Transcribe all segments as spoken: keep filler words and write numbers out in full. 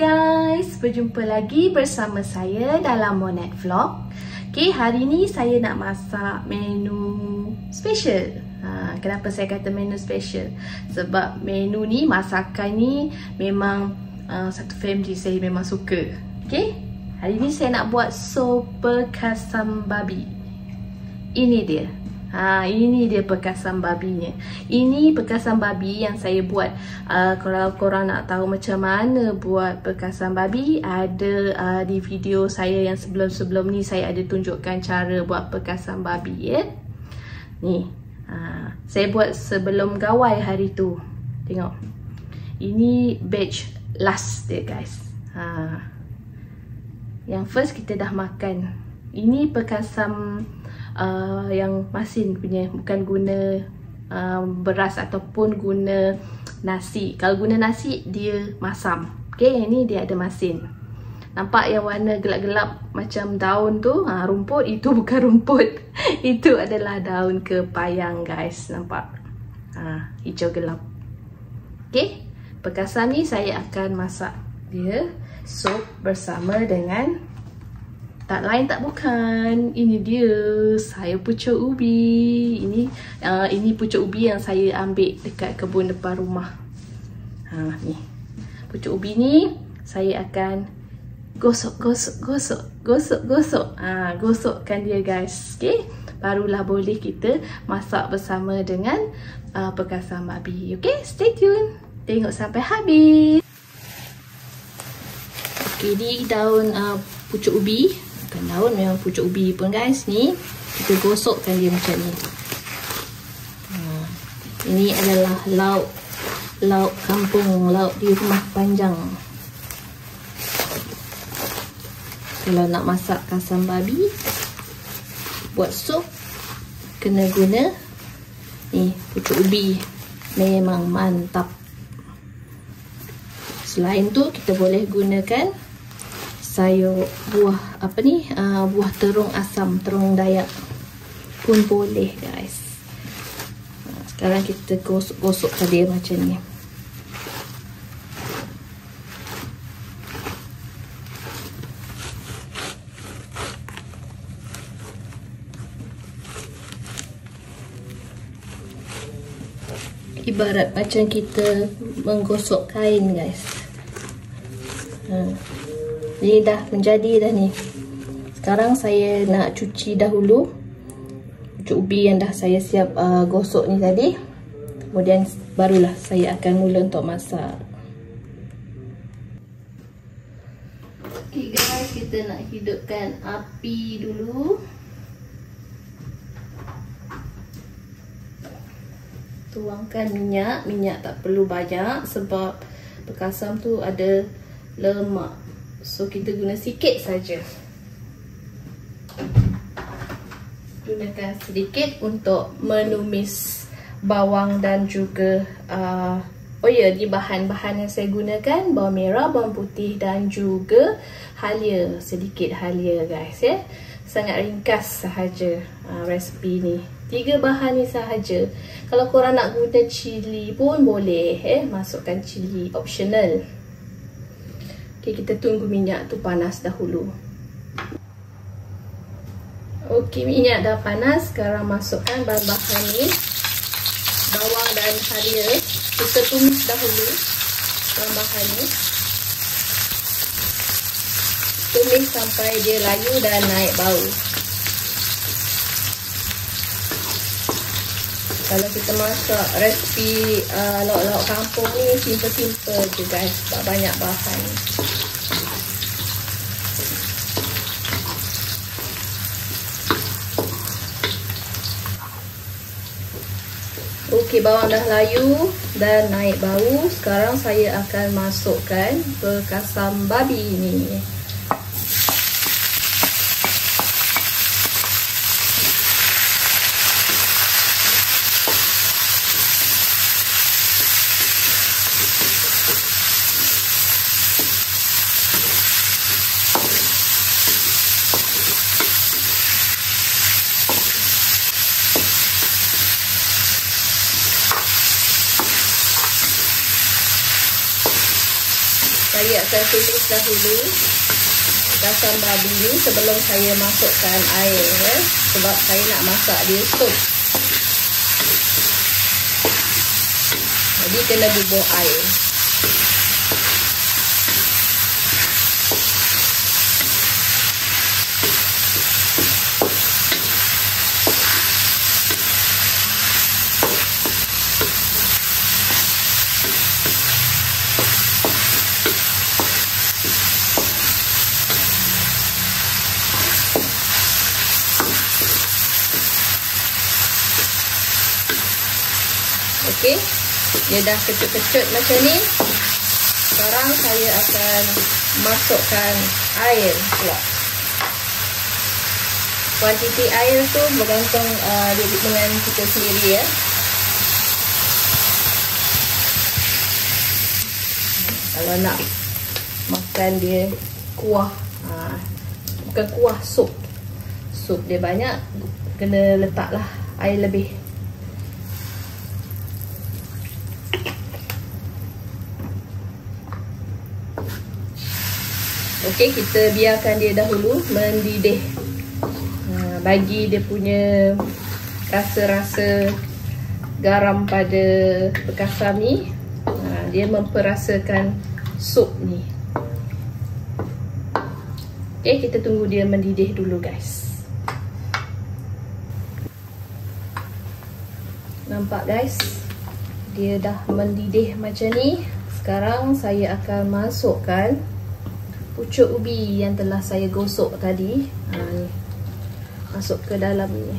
guys, berjumpa lagi bersama saya dalam Monet Vlog. Okay, hari ni saya nak masak menu special. ha, Kenapa saya kata menu special? Sebab menu ni, masakan ni memang uh, satu family saya memang suka. Okay, hari ni saya nak buat sop bekasam babi. Ini dia. Ha, ini dia bekasam babinya. Ini bekasam babi yang saya buat. Uh, kalau korang nak tahu macam mana buat bekasam babi, ada uh, di video saya yang sebelum-sebelum ni saya ada tunjukkan cara buat bekasam babi, ya. Ni, uh, saya buat sebelum gawai hari tu. Tengok. Ini batch last dia, guys. Ha. Yang first kita dah makan. Ini bekasam Uh, yang masin punya, bukan guna uh, beras ataupun guna nasi. Kalau guna nasi dia masam. Okay, yang ni dia ada masin. Nampak yang warna gelap-gelap macam daun tu, ha, rumput, itu bukan rumput. Itu adalah daun kepayang, guys. Nampak? Ha, hijau gelap. Okay, bekasam ni saya akan masak dia sup bersama dengan, tak lain tak bukan, ini dia, saya pucuk ubi. Ini uh, ini pucuk ubi yang saya ambil dekat kebun depan rumah. Ha, ni pucuk ubi ni saya akan gosok gosok gosok gosok gosok. Ha, gosokkan dia, guys. Okay, barulah boleh kita masak bersama dengan uh, bekasam babi. Okay, stay tune, tengok sampai habis. Okay, ni daun uh, pucuk ubi. Bukan daun, memang pucuk ubi pun, guys. Ni kita gosokkan dia macam ni. Ha, ini adalah lauk lauk kampung, lauk di rumah panjang. Kalau nak masak kasam babi, buat sup, kena guna ni pucuk ubi. Memang mantap. Selain tu kita boleh gunakan sayur buah apa ni, uh, buah terung asam, terung Dayak pun boleh, guys. Nah, sekarang kita gosok-gosokkan dia macam ni. Ibarat macam kita menggosok kain, guys. Hmm. Ini dah menjadi dah ni. Sekarang saya nak cuci dahulu pucuk ubi yang dah saya siap uh, gosok ni tadi. Kemudian barulah saya akan mula untuk masak. Okay, guys, kita nak hidupkan api dulu. Tuangkan minyak. Minyak tak perlu banyak sebab bekasam tu ada lemak. So kita guna sikit saja. Gunakan sedikit untuk menumis bawang dan juga uh, oh ya, di bahan-bahan yang saya gunakan bawang merah, bawang putih dan juga halia, sedikit halia, guys, ya. Sangat ringkas sahaja uh, resipi ni. Tiga bahan ni sahaja. Kalau korang nak guna cili pun boleh, eh masukkan cili, optional. Okay, kita tunggu minyak tu panas dahulu. Okay, minyak dah panas. Sekarang masukkan bahan-bahan ni. Bawang dan halia. Kita tumis dahulu bahan-bahan ni. Tumis sampai dia layu dan naik bau. Kalau kita masak resipi uh, lauk-lauk kampung ni simple-simple je, guys. Tak banyak bahan. Okey, bawang dah layu dan naik bau. Sekarang saya akan masukkan bekasam babi ni. saya akan tumis dahulu kasam babi ni sebelum saya masukkan air ya. Sebab saya nak masak dia sup. Jadi kena bubuh air. Okey, dia dah kecut-kecut macam ni. Sekarang saya akan masukkan air pula. Kuantiti air tu bergantung uh, dengan kita sendiri ya. Kalau nak makan dia kuah, uh, bukan kuah, sup. Sup dia banyak, kena letaklah air lebih. Okey, kita biarkan dia dahulu mendidih. Ha, bagi dia punya rasa-rasa garam pada bekasam ni. Ha, dia memperasakan sup ni. Okey, kita tunggu dia mendidih dulu guys. Nampak guys? Dia dah mendidih macam ni. Sekarang saya akan masukkan pucuk ubi yang telah saya gosok tadi. Ha, ni. Masuk ke dalam ni.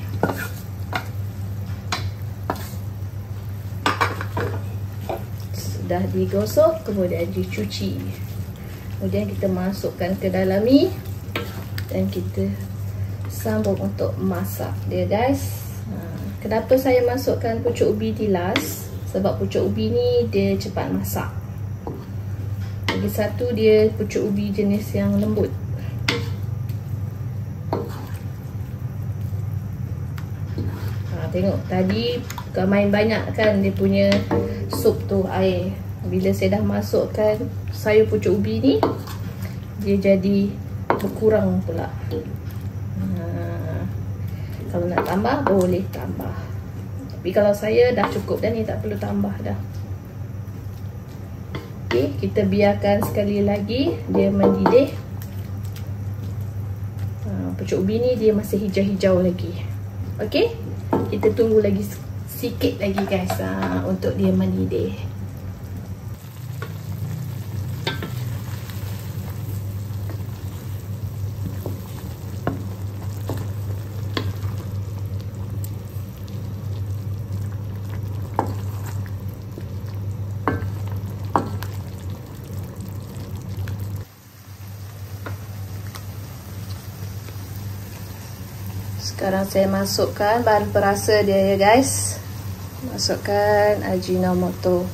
Sudah digosok, kemudian dicuci. Kemudian kita masukkan ke dalam ni. Dan kita sambung untuk masak dia guys. Ha, kenapa saya masukkan pucuk ubi tilas? Sebab pucuk ubi ni dia cepat masak. Lagi satu, dia pucuk ubi jenis yang lembut. Ha, tengok tadi bukan main banyak kan dia punya sup tu air. Bila saya dah masukkan sayur pucuk ubi ni, dia jadi berkurang pula. Ha, kalau nak tambah boleh tambah. Tapi kalau saya dah cukup dah ni, tak perlu tambah dah. Okay, kita biarkan sekali lagi dia mendidih. Ha, pucuk ubi ni dia masih hijau-hijau lagi. Okey, kita tunggu lagi sikit lagi guys ha, untuk dia mendidih. Sekarang saya masukkan bahan perasa dia ya guys. Masukkan Ajinomoto.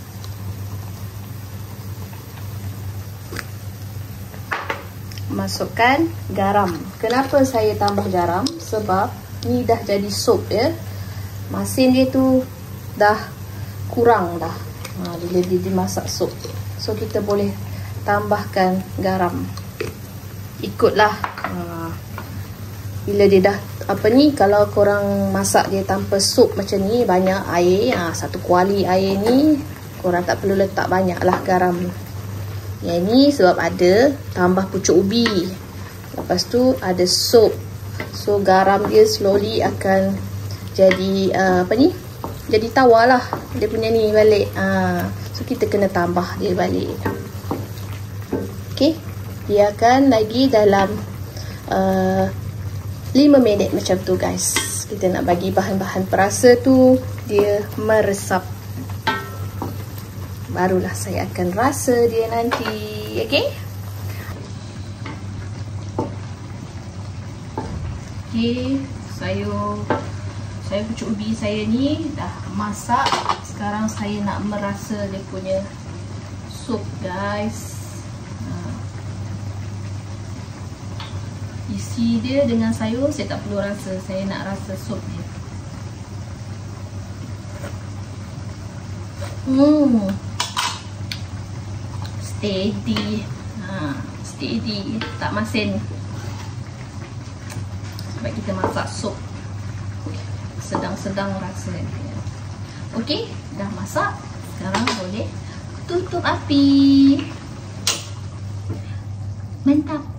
Masukkan garam. Kenapa saya tambah garam? Sebab ni dah jadi sup ya. Masin dia tu dah kurang dah ha, bila dia dimasak sup. So kita boleh tambahkan garam. Ikutlah ha, bila dia dah apa ni, kalau korang masak dia tanpa sup macam ni, banyak air, ha, satu kuali air ni korang tak perlu letak banyak lah garam. Yang ni sebab ada tambah pucuk ubi, lepas tu ada sup, so garam dia slowly akan jadi uh, apa ni, jadi tawar lah dia punya ni balik. ha, So kita kena tambah dia balik. Okay, biarkan lagi dalam uh, lima minit macam tu guys. Kita nak bagi bahan-bahan perasa tu dia meresap. Barulah saya akan rasa dia nanti. Okay. Okay, sayur sayur pucuk ubi saya ni dah masak. Sekarang saya nak merasa dia punya sup guys. Isi dia dengan sayur saya tak perlu rasa, saya nak rasa sup dia. Hmm. steady. Ha, steady, tak masin. Sebab kita masak sup sedang-sedang rasa dia. Okey, dah masak. Sekarang boleh tutup api. Mantap.